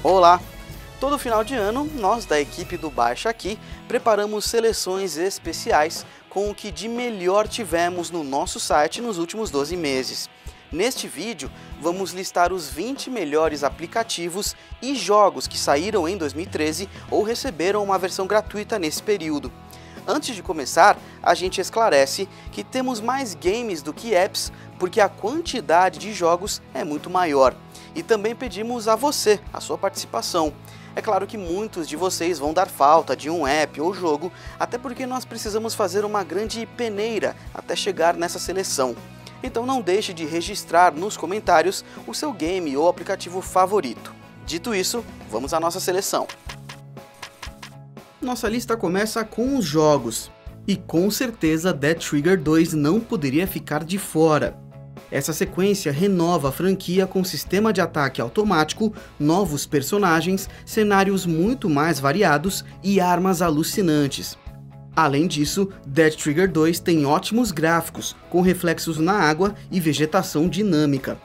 Olá! Todo final de ano, nós da equipe do Baixa Aqui preparamos seleções especiais com o que de melhor tivemos no nosso site nos últimos 12 meses. Neste vídeo, vamos listar os 20 melhores aplicativos e jogos que saíram em 2013 ou receberam uma versão gratuita nesse período. Antes de começar, a gente esclarece que temos mais games do que apps, porque a quantidade de jogos é muito maior. E também pedimos a você a sua participação. É claro que muitos de vocês vão dar falta de um app ou jogo, até porque nós precisamos fazer uma grande peneira até chegar nessa seleção. Então não deixe de registrar nos comentários o seu game ou aplicativo favorito. Dito isso, vamos à nossa seleção. Nossa lista começa com os jogos. E com certeza Dead Trigger 2 não poderia ficar de fora. Essa sequência renova a franquia com sistema de ataque automático, novos personagens, cenários muito mais variados e armas alucinantes. Além disso, Dead Trigger 2 tem ótimos gráficos, com reflexos na água e vegetação dinâmica.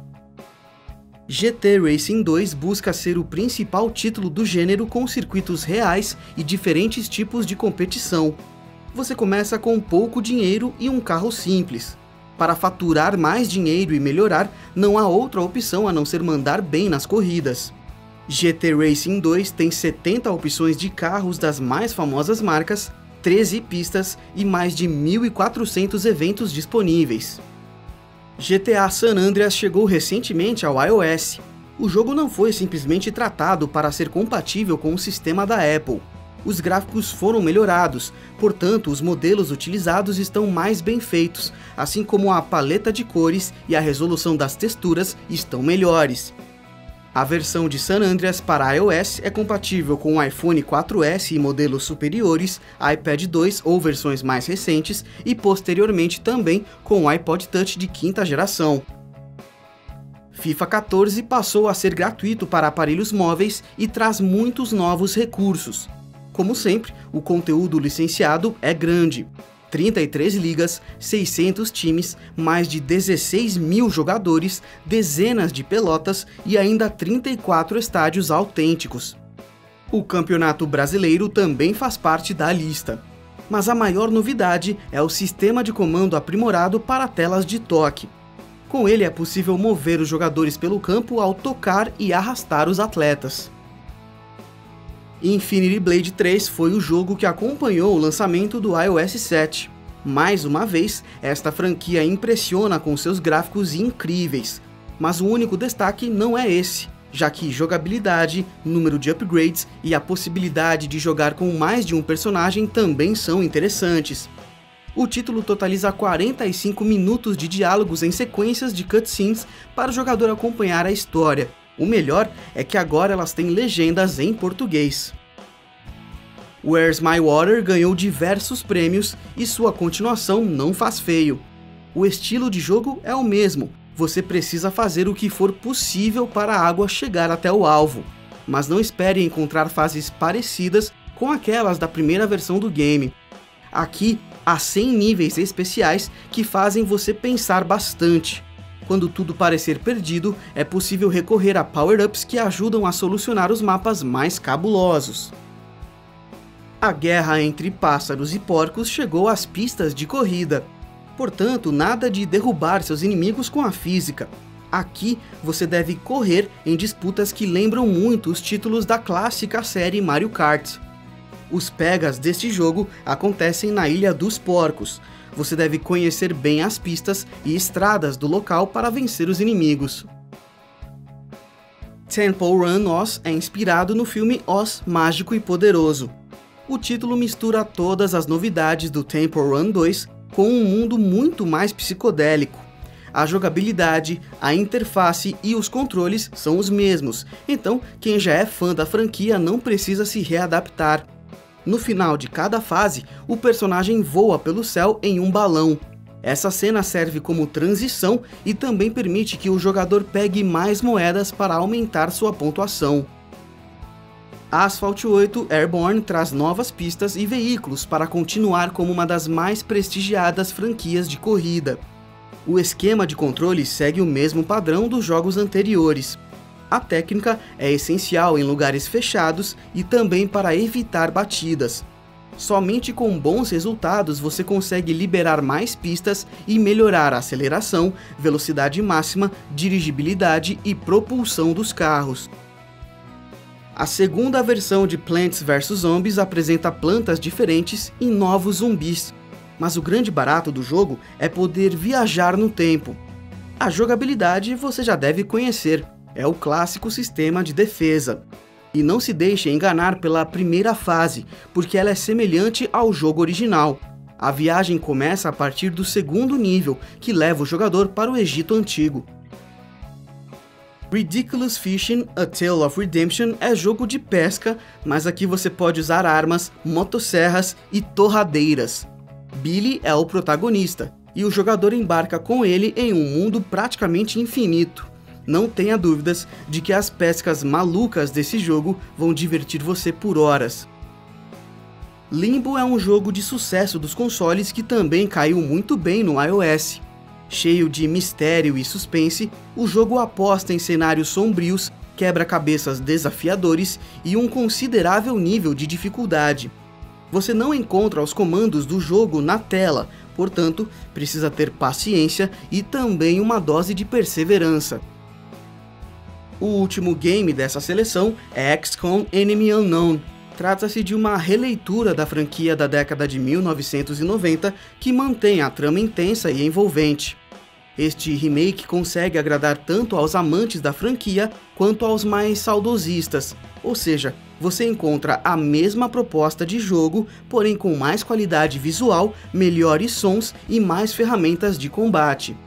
GT Racing 2 busca ser o principal título do gênero com circuitos reais e diferentes tipos de competição. Você começa com pouco dinheiro e um carro simples. Para faturar mais dinheiro e melhorar, não há outra opção a não ser mandar bem nas corridas. GT Racing 2 tem 70 opções de carros das mais famosas marcas, 13 pistas e mais de 1.400 eventos disponíveis. GTA San Andreas chegou recentemente ao iOS. O jogo não foi simplesmente tratado para ser compatível com o sistema da Apple. Os gráficos foram melhorados, portanto os modelos utilizados estão mais bem feitos, assim como a paleta de cores e a resolução das texturas estão melhores. A versão de San Andreas para iOS é compatível com o iPhone 4S e modelos superiores, iPad 2 ou versões mais recentes e posteriormente também com o iPod Touch de quinta geração. FIFA 14 passou a ser gratuito para aparelhos móveis e traz muitos novos recursos. Como sempre, o conteúdo licenciado é grande. 33 ligas, 600 times, mais de 16 mil jogadores, dezenas de pelotas e ainda 34 estádios autênticos. O Campeonato Brasileiro também faz parte da lista. Mas a maior novidade é o sistema de comando aprimorado para telas de toque. Com ele é possível mover os jogadores pelo campo ao tocar e arrastar os atletas. Infinity Blade 3 foi o jogo que acompanhou o lançamento do iOS 7. Mais uma vez, esta franquia impressiona com seus gráficos incríveis. Mas o único destaque não é esse, já que jogabilidade, número de upgrades e a possibilidade de jogar com mais de um personagem também são interessantes. O título totaliza 45 minutos de diálogos em sequências de cutscenes para o jogador acompanhar a história. O melhor é que agora elas têm legendas em português. Where's My Water ganhou diversos prêmios e sua continuação não faz feio. O estilo de jogo é o mesmo, você precisa fazer o que for possível para a água chegar até o alvo. Mas não espere encontrar fases parecidas com aquelas da primeira versão do game. Aqui há 100 níveis especiais que fazem você pensar bastante. Quando tudo parecer perdido, é possível recorrer a power-ups que ajudam a solucionar os mapas mais cabulosos. A guerra entre pássaros e porcos chegou às pistas de corrida. Portanto, nada de derrubar seus inimigos com a física. Aqui, você deve correr em disputas que lembram muito os títulos da clássica série Mario Kart. Os pegas deste jogo acontecem na Ilha dos Porcos. Você deve conhecer bem as pistas e estradas do local para vencer os inimigos. Temple Run Oz é inspirado no filme Oz, Mágico e Poderoso. O título mistura todas as novidades do Temple Run 2 com um mundo muito mais psicodélico. A jogabilidade, a interface e os controles são os mesmos, então quem já é fã da franquia não precisa se readaptar. No final de cada fase, o personagem voa pelo céu em um balão. Essa cena serve como transição e também permite que o jogador pegue mais moedas para aumentar sua pontuação. Asphalt 8 Airborne traz novas pistas e veículos para continuar como uma das mais prestigiadas franquias de corrida. O esquema de controle segue o mesmo padrão dos jogos anteriores. A técnica é essencial em lugares fechados e também para evitar batidas. Somente com bons resultados você consegue liberar mais pistas e melhorar a aceleração, velocidade máxima, dirigibilidade e propulsão dos carros. A segunda versão de Plants vs Zombies apresenta plantas diferentes e novos zumbis, mas o grande barato do jogo é poder viajar no tempo. A jogabilidade você já deve conhecer, é o clássico sistema de defesa. E não se deixe enganar pela primeira fase, porque ela é semelhante ao jogo original. A viagem começa a partir do segundo nível, que leva o jogador para o Egito Antigo. Ridiculous Fishing: A Tale of Redemption é jogo de pesca, mas aqui você pode usar armas, motosserras e torradeiras. Billy é o protagonista, e o jogador embarca com ele em um mundo praticamente infinito. Não tenha dúvidas de que as pescas malucas desse jogo vão divertir você por horas. Limbo é um jogo de sucesso dos consoles que também caiu muito bem no iOS. Cheio de mistério e suspense, o jogo aposta em cenários sombrios, quebra-cabeças desafiadores e um considerável nível de dificuldade. Você não encontra os comandos do jogo na tela, portanto, precisa ter paciência e também uma dose de perseverança. O último game dessa seleção é XCOM: Enemy Unknown. Trata-se de uma releitura da franquia da década de 1990 que mantém a trama intensa e envolvente. Este remake consegue agradar tanto aos amantes da franquia quanto aos mais saudosistas, ou seja, você encontra a mesma proposta de jogo, porém com mais qualidade visual, melhores sons e mais ferramentas de combate.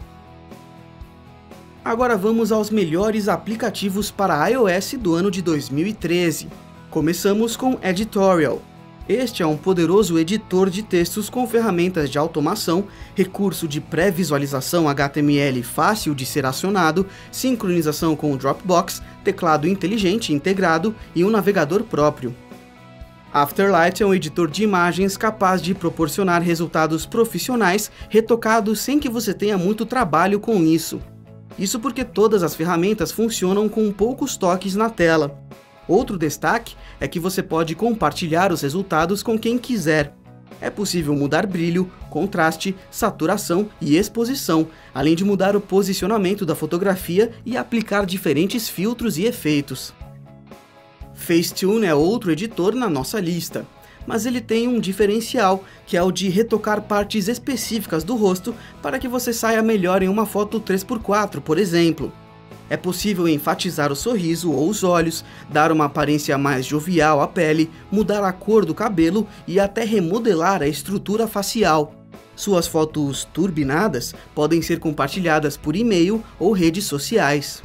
Agora vamos aos melhores aplicativos para iOS do ano de 2013. Começamos com Editorial. Este é um poderoso editor de textos com ferramentas de automação, recurso de pré-visualização HTML fácil de ser acionado, sincronização com o Dropbox, teclado inteligente integrado e um navegador próprio. Afterlight é um editor de imagens capaz de proporcionar resultados profissionais retocados sem que você tenha muito trabalho com isso. Isso porque todas as ferramentas funcionam com poucos toques na tela. Outro destaque é que você pode compartilhar os resultados com quem quiser. É possível mudar brilho, contraste, saturação e exposição, além de mudar o posicionamento da fotografia e aplicar diferentes filtros e efeitos. Facetune é outro editor na nossa lista, mas ele tem um diferencial, que é o de retocar partes específicas do rosto para que você saia melhor em uma foto 3x4, por exemplo. É possível enfatizar o sorriso ou os olhos, dar uma aparência mais jovial à pele, mudar a cor do cabelo e até remodelar a estrutura facial. Suas fotos turbinadas podem ser compartilhadas por e-mail ou redes sociais.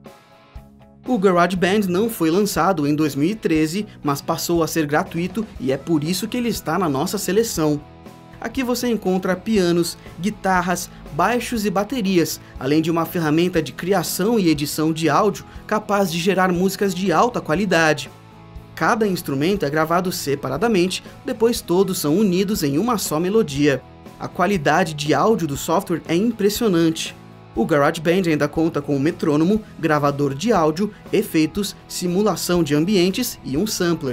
O GarageBand não foi lançado em 2013, mas passou a ser gratuito e é por isso que ele está na nossa seleção. Aqui você encontra pianos, guitarras, baixos e baterias, além de uma ferramenta de criação e edição de áudio capaz de gerar músicas de alta qualidade. Cada instrumento é gravado separadamente, depois todos são unidos em uma só melodia. A qualidade de áudio do software é impressionante. O GarageBand ainda conta com um metrônomo, gravador de áudio, efeitos, simulação de ambientes e um sampler.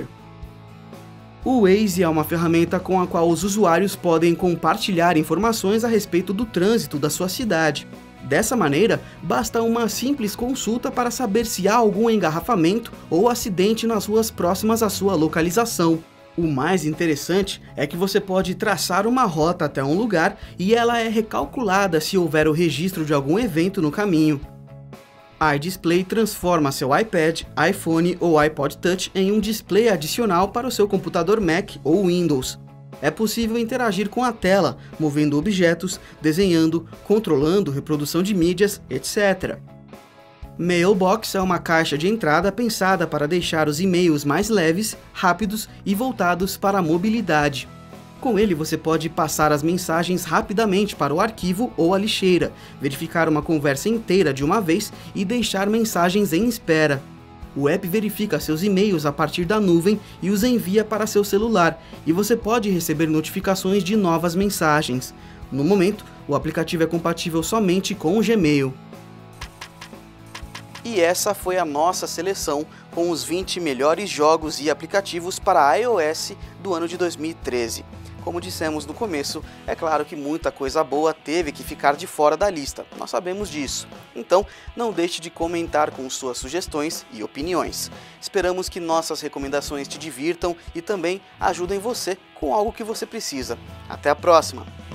O Waze é uma ferramenta com a qual os usuários podem compartilhar informações a respeito do trânsito da sua cidade. Dessa maneira, basta uma simples consulta para saber se há algum engarrafamento ou acidente nas ruas próximas à sua localização. O mais interessante é que você pode traçar uma rota até um lugar e ela é recalculada se houver o registro de algum evento no caminho. iDisplay transforma seu iPad, iPhone ou iPod Touch em um display adicional para o seu computador Mac ou Windows. É possível interagir com a tela, movendo objetos, desenhando, controlando reprodução de mídias, etc. Mailbox é uma caixa de entrada pensada para deixar os e-mails mais leves, rápidos e voltados para a mobilidade. Com ele você pode passar as mensagens rapidamente para o arquivo ou a lixeira, verificar uma conversa inteira de uma vez e deixar mensagens em espera. O app verifica seus e-mails a partir da nuvem e os envia para seu celular, e você pode receber notificações de novas mensagens. No momento, o aplicativo é compatível somente com o Gmail. E essa foi a nossa seleção com os 20 melhores jogos e aplicativos para iOS do ano de 2013. Como dissemos no começo, é claro que muita coisa boa teve que ficar de fora da lista, nós sabemos disso. Então, não deixe de comentar com suas sugestões e opiniões. Esperamos que nossas recomendações te divirtam e também ajudem você com algo que você precisa. Até a próxima!